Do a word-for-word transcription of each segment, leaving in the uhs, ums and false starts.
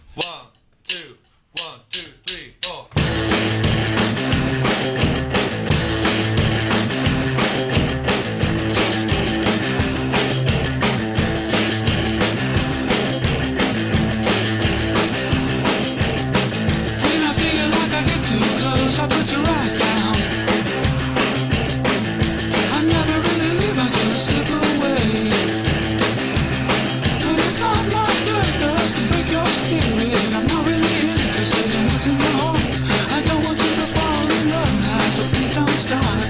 One, two, one, two, three, four. When I feel like I get too close, I put you right down. I never really leave until I slip away. And it's not my purpose to break your spirit. I'm not really interested in what's in your heart. I don't want you to fall in love now, so please don't start.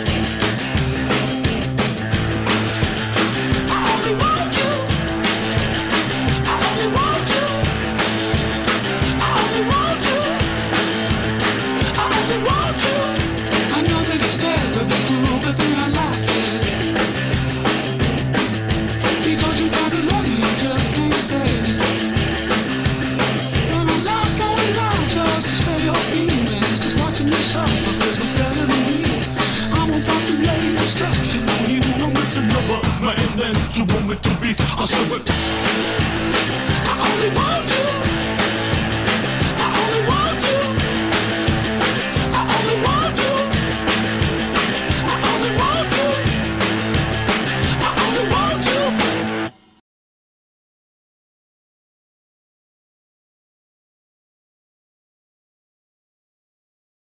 I only want you. I only want you. I only want you. I only want you. I know that it's terribly cruel, but then I like it. Because you try to love me, I just can't stay. And I'm not gonna lie just to spare your feelings, cause watching you suffer feels much better than me. I won't want to lay destruction on you. I'm with the lover man that you want me to be. I'll serve it.